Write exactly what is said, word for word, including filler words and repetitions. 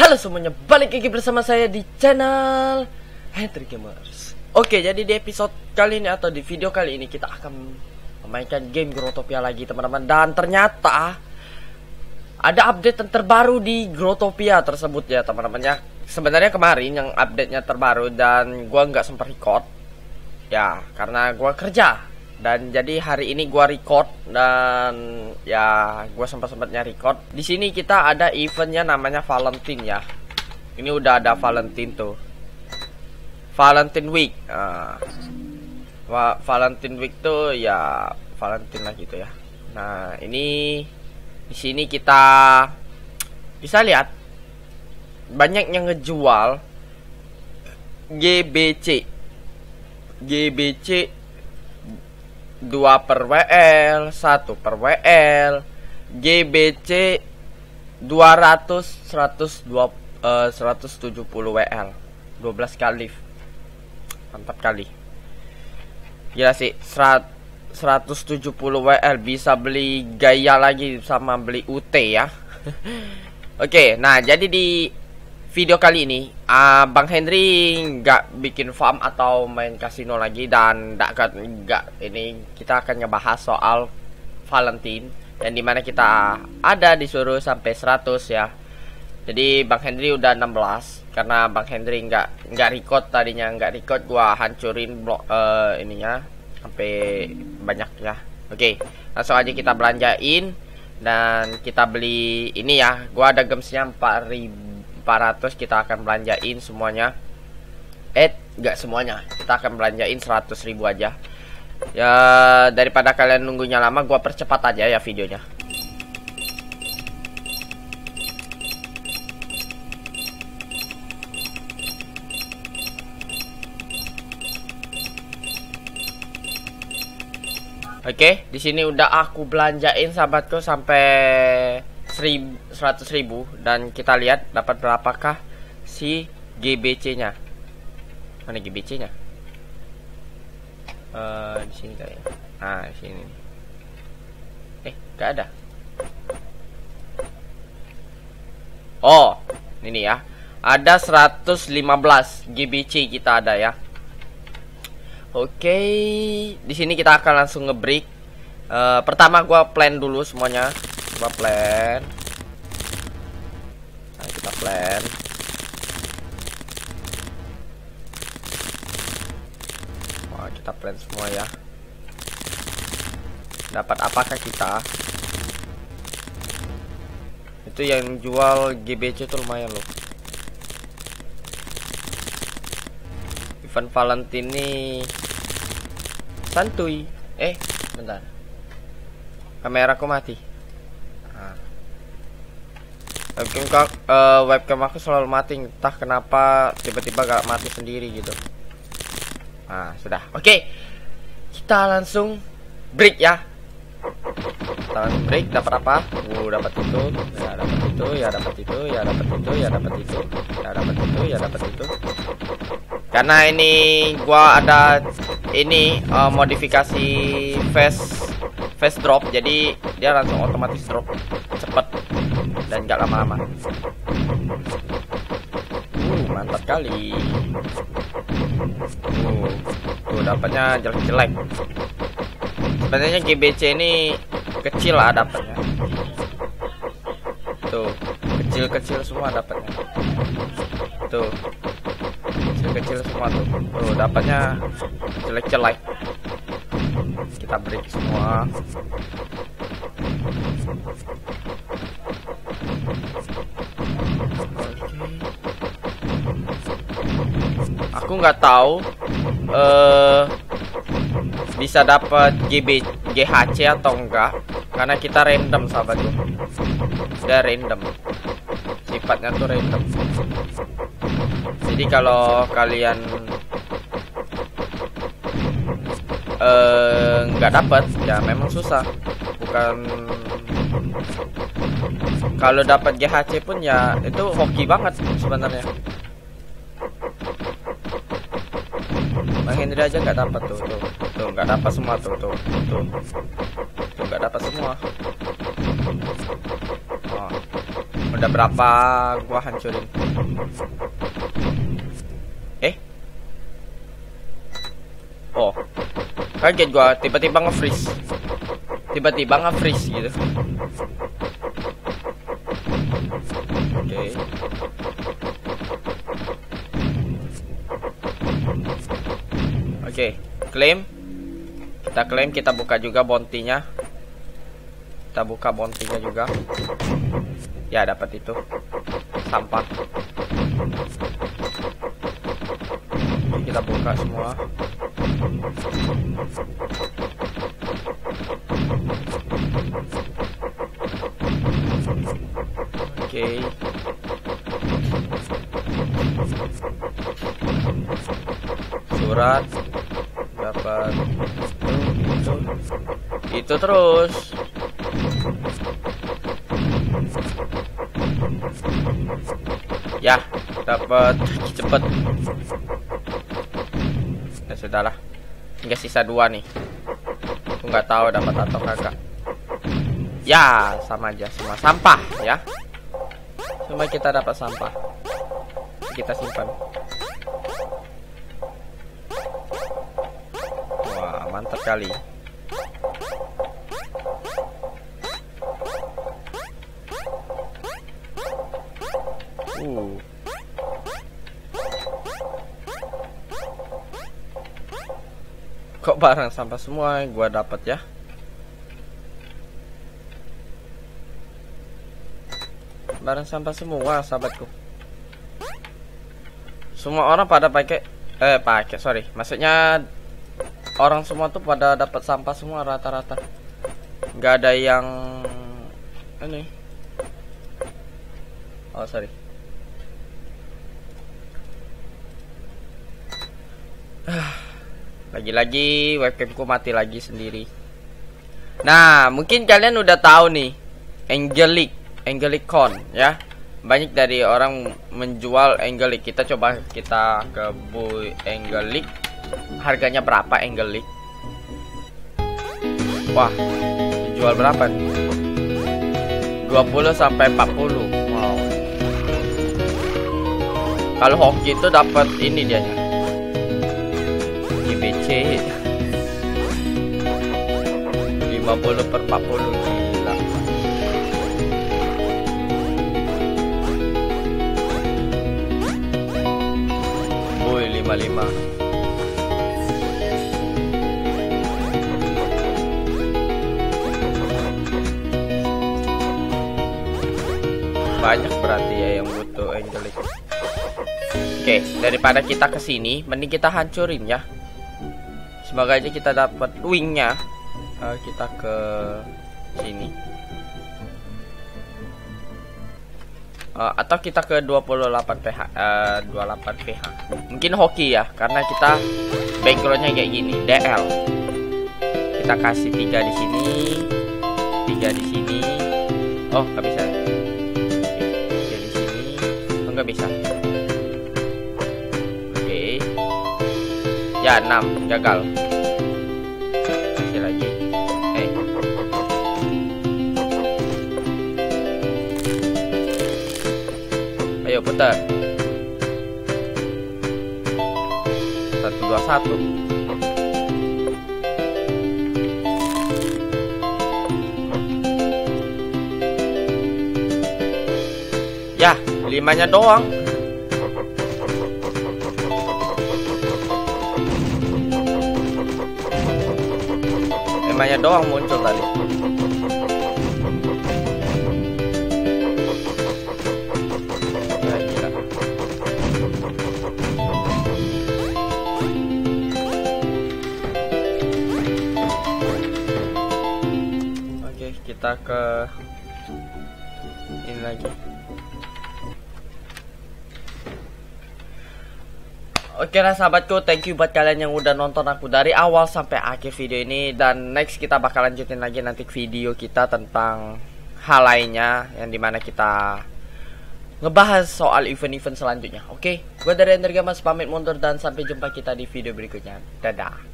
Halo semuanya, balik lagi bersama saya di channel Hendry Gamers. Oke, jadi di episode kali ini atau di video kali ini kita akan memainkan game Growtopia lagi teman-teman. Dan ternyata ada update yang terbaru di Growtopia tersebut ya teman-teman ya. Sebenarnya kemarin yang update-nya terbaru dan gua nggak sempat record ya karena gua kerja. Dan jadi hari ini gua record dan ya gua sempat-sempatnya record. Di sini kita ada eventnya namanya Valentine ya. Ini udah ada Valentine tuh. Valentine Week. Nah, Valentine Week tuh ya Valentine lah gitu ya. Nah, ini di sini kita bisa lihat banyak yang ngejual G B C. G B C dua per W L, satu per W L, G B C dua ratus, seratus dua, uh, seratus tujuh puluh W L, dua belas kali. Mantap kali. Gila sih, seratus tujuh puluh W L bisa beli gaya lagi sama beli U T ya. Oke, nah jadi di video kali ini uh, Bang Hendry nggak bikin farm atau main kasino lagi dan nggak nggak ini kita akan ngebahas soal Valentine yang dimana kita ada disuruh sampai seratus ya. Jadi Bang Hendry udah enam belas karena Bang Hendry nggak nggak record tadinya nggak record gua hancurin blok uh, ininya sampai banyak ya. Oke, langsung aja kita belanjain dan kita beli ini ya. Gua ada gemsnya empat ribu empat ratus, kita akan belanjain semuanya. Eh, enggak semuanya. Kita akan belanjain seratus ribu aja. Ya, daripada kalian nunggunya lama, gua percepat aja ya videonya. Oke, di sini udah aku belanjain sahabatku sampai seratus ribu dan kita lihat dapat berapakah si G B C-nya. Mana G B C-nya? Uh, di sini kayaknya. Nah, di sini. Eh, gak ada. Oh, ini ya. Ada seratus lima belas G B C kita ada ya. Oke, di sini kita akan langsung ngebreak. Uh, pertama gua plan dulu semuanya. Gua plan. Nah, kita plan. Wah, kita plan semua ya. Dapat apakah kita? Itu yang jual G B C itu lumayan loh. Event Valentine ini santuy. Eh, bentar. Kameraku mati. Webcam, uh, webcam aku selalu mati, entah kenapa tiba-tiba gak mati sendiri gitu. Nah, sudah. Oke, kita langsung break ya. Kita langsung break. Dapat apa? Uh, dapat itu, ya dapat itu, ya dapat itu, ya dapat itu, ya dapat itu, ya dapat itu, ya dapat itu. Karena ini gua ada ini uh, modifikasi fast fast drop, jadi dia langsung otomatis drop cepet dan gak lama-lama. Uh, mantap kali. Uh, tuh dapatnya jelek-jelek. Sebenarnya G B C ini kecil lah dapatnya. Tuh, kecil-kecil semua dapatnya. Tuh, kecil-kecil semua tuh. Tuh, dapatnya jelek-jelek. Kita break semua. Aku nggak tahu uh, bisa dapat G B G H C atau enggak karena kita random sahabatku. Sudah random. Sifatnya tuh random. Jadi kalau kalian uh, nggak dapat ya memang susah. Bukan kalau dapat G H C pun ya itu hoki banget sebenarnya. Bang Hendry aja nggak dapat tuh, tuh, tuh nggak dapat semua tuh, tuh, tuh, tuh nggak dapat semua. Oh. Udah berapa gua hancurin? Eh? Oh, kaget gua tiba-tiba nge-freeze. Tiba-tiba nge-freeze gitu. Oke. Okay. Oke, okay. Claim. Kita klaim, kita buka juga bounty-nya. Kita buka bounty-nya juga. Ya, dapat itu. Sampah. Oke, kita buka semua. Oke. Surat dapat itu, itu terus. Ya, dapat cepet. Ya sudahlah, tinggal sisa dua nih. Aku nggak tahu dapat atau kagak. Ya, sama aja, semua sampah ya. Cuma kita dapat sampah. Kita simpan. Wah, mantap kali. Uh. Kok barang sampah semua yang gua dapat ya? Barang sampah semua, sahabatku. Semua orang pada pakai eh pakai, sorry. Maksudnya orang semua tuh pada dapat sampah semua rata-rata. Nggak ada yang ini. Oh, sorry. Lagi-lagi webcamku mati lagi sendiri. Nah, mungkin kalian udah tahu nih, Angelic, Angelic Con ya. Banyak dari orang menjual Angelic. Kita coba kita ke Bu Angelic. Harganya berapa Angelic? Wah, dijual berapa nih? dua puluh sampai empat puluh. Wow. Kalau hoki itu dapat ini dia nya. G B C lima puluh per empat puluh, gila. Woi, lima puluh lima. Banyak berarti ya yang butuh Angelic. Oke, daripada kita kesini, mending kita hancurin ya. Semoga aja kita dapat wingnya. Uh, kita ke sini. Uh, atau kita ke dua puluh delapan P H, uh, dua puluh delapan P H. Mungkin hoki ya, karena kita backgroundnya kayak gini, D L. Kita kasih tiga di sini, tiga di sini. Oh, nggak bisa. Tiga di sini, oh, nggak bisa. Ya, enam, gagal. Kasih lagi. Eh. Ayo putar. Satu dua satu. Ya, limanya doang. Limanya doang muncul tadi. Ya, gila. Oke, kita ke ini lagi. Oke lah sahabatku, thank you buat kalian yang udah nonton aku dari awal sampai akhir video ini. Dan next kita bakal lanjutin lagi nanti video kita tentang hal lainnya, yang dimana kita ngebahas soal event-event selanjutnya. Oke, gue dari Ender Gamas pamit mundur dan sampai jumpa kita di video berikutnya. Dadah.